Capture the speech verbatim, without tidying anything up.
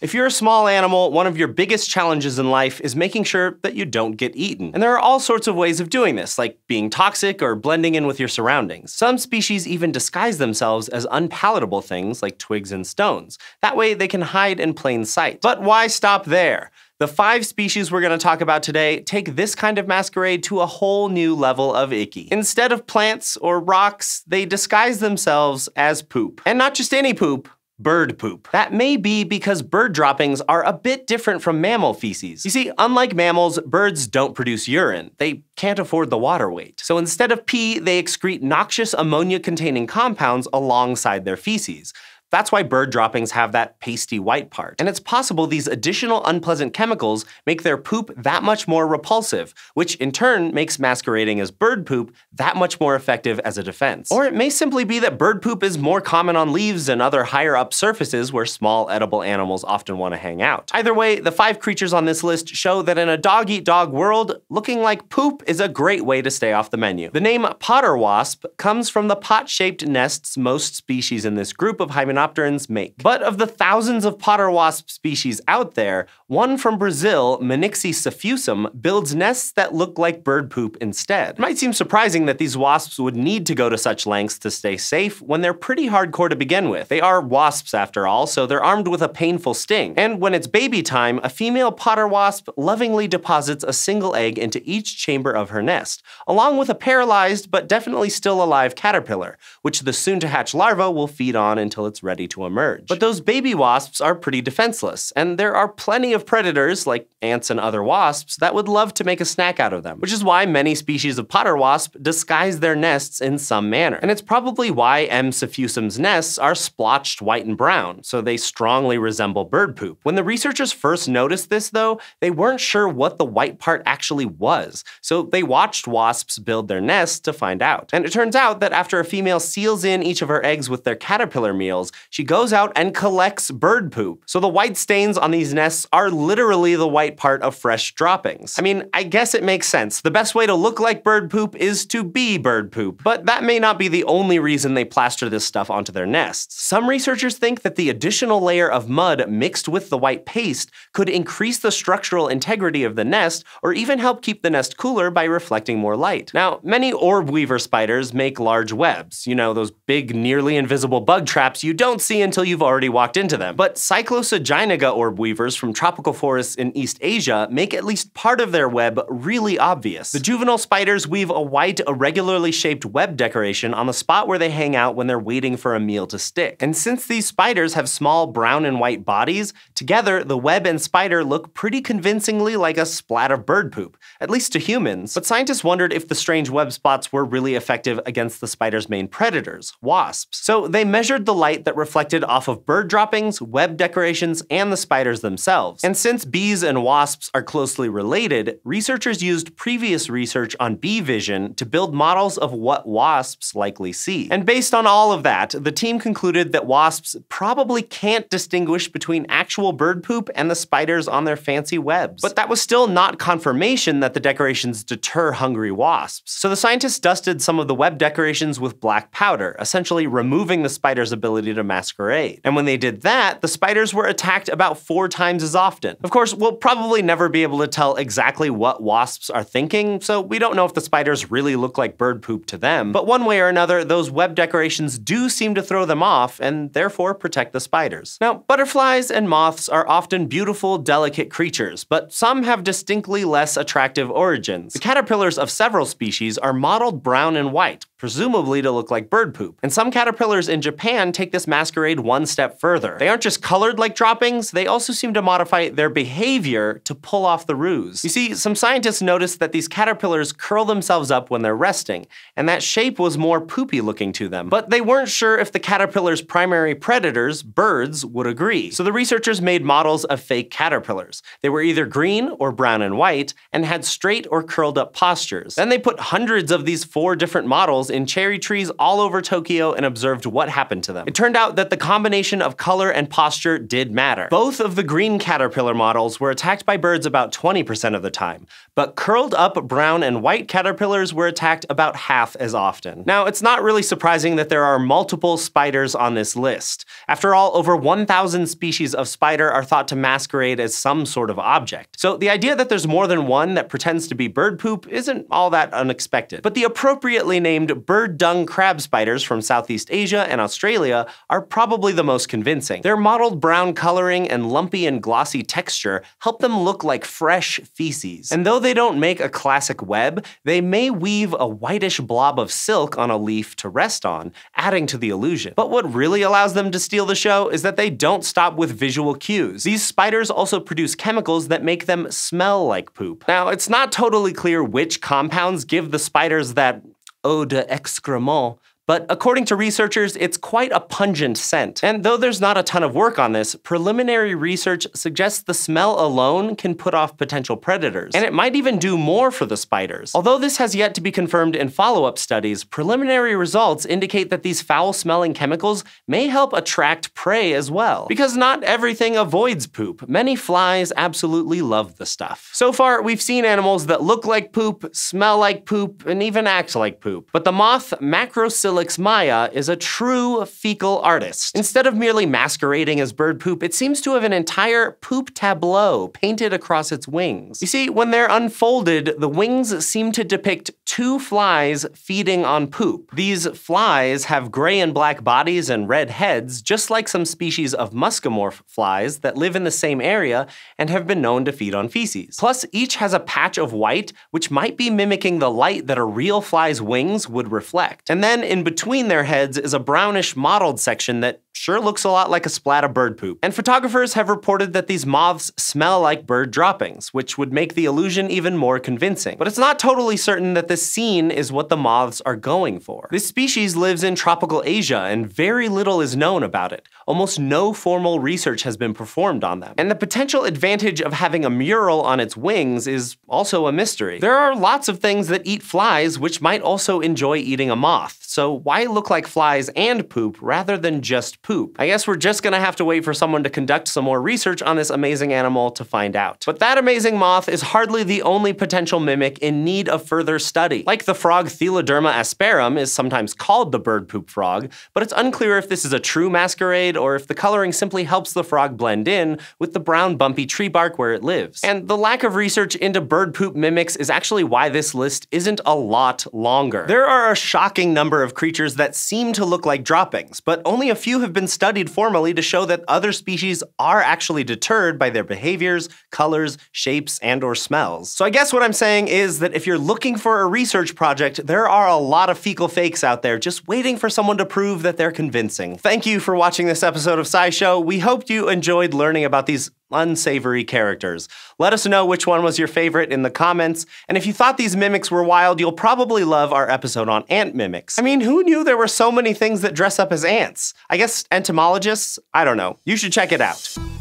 If you're a small animal, one of your biggest challenges in life is making sure that you don't get eaten. And there are all sorts of ways of doing this, like being toxic or blending in with your surroundings. Some species even disguise themselves as unpalatable things like twigs and stones. That way they can hide in plain sight. But why stop there? The five species we're going to talk about today take this kind of masquerade to a whole new level of icky. Instead of plants or rocks, they disguise themselves as poop. And not just any poop. Bird poop. That may be because bird droppings are a bit different from mammal feces. You see, unlike mammals, birds don't produce urine. They can't afford the water weight. So instead of pee, they excrete noxious ammonia-containing compounds alongside their feces. That's why bird droppings have that pasty white part. And it's possible these additional unpleasant chemicals make their poop that much more repulsive, which in turn makes masquerading as bird poop that much more effective as a defense. Or it may simply be that bird poop is more common on leaves and other higher up surfaces where small edible animals often want to hang out. Either way, the five creatures on this list show that in a dog-eat-dog world, looking like poop is a great way to stay off the menu. The name potter wasp comes from the pot-shaped nests most species in this group of hymenopterans make. But of the thousands of potter wasp species out there, one from Brazil, Manixi suffusum, builds nests that look like bird poop instead. It might seem surprising that these wasps would need to go to such lengths to stay safe when they're pretty hardcore to begin with. They are wasps after all, so they're armed with a painful sting. And when it's baby time, a female potter wasp lovingly deposits a single egg into each chamber of her nest, along with a paralyzed but definitely still alive caterpillar, which the soon-to-hatch larva will feed on until it's ready to emerge. But those baby wasps are pretty defenseless, and there are plenty of predators, like ants and other wasps, that would love to make a snack out of them, which is why many species of potter wasp disguise their nests in some manner. And it's probably why M. suffusum's nests are splotched white and brown, so they strongly resemble bird poop. When the researchers first noticed this, though, they weren't sure what the white part actually was, so they watched wasps build their nests to find out. And it turns out that after a female seals in each of her eggs with their caterpillar meals, she goes out and collects bird poop. So the white stains on these nests are literally the white part of fresh droppings. I mean, I guess it makes sense. The best way to look like bird poop is to be bird poop. But that may not be the only reason they plaster this stuff onto their nests. Some researchers think that the additional layer of mud mixed with the white paste could increase the structural integrity of the nest, or even help keep the nest cooler by reflecting more light. Now, many orb weaver spiders make large webs. You know, those big, nearly invisible bug traps you don't see until you've already walked into them. But Cyclosa ginnaga orb weavers from tropical forests in East Asia make at least part of their web really obvious. The juvenile spiders weave a white, irregularly shaped web decoration on the spot where they hang out when they're waiting for a meal to stick. And since these spiders have small brown and white bodies, together the web and spider look pretty convincingly like a splat of bird poop, at least to humans. But scientists wondered if the strange web spots were really effective against the spider's main predators, wasps. So they measured the light that reflected off of bird droppings, web decorations, and the spiders themselves. And since bees and wasps are closely related, researchers used previous research on bee vision to build models of what wasps likely see. And based on all of that, the team concluded that wasps probably can't distinguish between actual bird poop and the spiders on their fancy webs. But that was still not confirmation that the decorations deter hungry wasps. So the scientists dusted some of the web decorations with black powder, essentially removing the spider's ability to masquerade. And when they did that, the spiders were attacked about four times as often. Of course, we'll probably never be able to tell exactly what wasps are thinking, so we don't know if the spiders really look like bird poop to them. But one way or another, those web decorations do seem to throw them off and therefore protect the spiders. Now, butterflies and moths are often beautiful, delicate creatures, but some have distinctly less attractive origins. The caterpillars of several species are mottled brown and white, presumably to look like bird poop. And some caterpillars in Japan take this masquerade one step further. They aren't just colored like droppings, they also seem to modify their behavior to pull off the ruse. You see, some scientists noticed that these caterpillars curl themselves up when they're resting, and that shape was more poopy looking to them. But they weren't sure if the caterpillar's primary predators, birds, would agree. So the researchers made models of fake caterpillars. They were either green or brown and white, and had straight or curled up postures. Then they put hundreds of these four different models in cherry trees all over Tokyo and observed what happened to them. It turned out out that the combination of color and posture did matter. Both of the green caterpillar models were attacked by birds about twenty percent of the time, but curled up brown and white caterpillars were attacked about half as often. Now, it's not really surprising that there are multiple spiders on this list. After all, over one thousand species of spider are thought to masquerade as some sort of object. So the idea that there's more than one that pretends to be bird poop isn't all that unexpected. But the appropriately named bird-dung crab spiders from Southeast Asia and Australia are probably the most convincing. Their mottled brown coloring and lumpy and glossy texture help them look like fresh feces. And though they don't make a classic web, they may weave a whitish blob of silk on a leaf to rest on, adding to the illusion. But what really allows them to steal the show is that they don't stop with visual cues. These spiders also produce chemicals that make them smell like poop. Now, it's not totally clear which compounds give the spiders that eau d'excrément, but according to researchers, it's quite a pungent scent. And though there's not a ton of work on this, preliminary research suggests the smell alone can put off potential predators. And it might even do more for the spiders. Although this has yet to be confirmed in follow-up studies, preliminary results indicate that these foul-smelling chemicals may help attract prey as well. Because not everything avoids poop. Many flies absolutely love the stuff. So far, we've seen animals that look like poop, smell like poop, and even act like poop. But the moth Macrocilix maia is a true fecal artist. Instead of merely masquerading as bird poop, it seems to have an entire poop tableau painted across its wings. You see, when they're unfolded, the wings seem to depict two flies feeding on poop. These flies have gray and black bodies and red heads, just like some species of muscomorph flies that live in the same area and have been known to feed on feces. Plus, each has a patch of white, which might be mimicking the light that a real fly's wings would reflect. And then in between their heads is a brownish mottled section that sure looks a lot like a splat of bird poop. And photographers have reported that these moths smell like bird droppings, which would make the illusion even more convincing. But it's not totally certain that this scene is what the moths are going for. This species lives in tropical Asia, and very little is known about it. Almost no formal research has been performed on them. And the potential advantage of having a mural on its wings is also a mystery. There are lots of things that eat flies which might also enjoy eating a moth, so why look like flies and poop rather than just poop? I guess we're just gonna have to wait for someone to conduct some more research on this amazing animal to find out. But that amazing moth is hardly the only potential mimic in need of further study. Like the frog Theloderma asperum is sometimes called the bird poop frog, but it's unclear if this is a true masquerade or if the coloring simply helps the frog blend in with the brown bumpy tree bark where it lives. And the lack of research into bird poop mimics is actually why this list isn't a lot longer. There are a shocking number of creatures that seem to look like droppings, but only a few have been studied formally to show that other species are actually deterred by their behaviors, colors, shapes, and or smells. So I guess what I'm saying is that if you're looking for a research project, there are a lot of fecal fakes out there just waiting for someone to prove that they're convincing. Thank you for watching this episode of SciShow. We hope you enjoyed learning about these unsavory characters. Let us know which one was your favorite in the comments, and if you thought these mimics were wild, you'll probably love our episode on ant mimics. I mean, who knew there were so many things that dress up as ants? I guess entomologists? I don't know. You should check it out.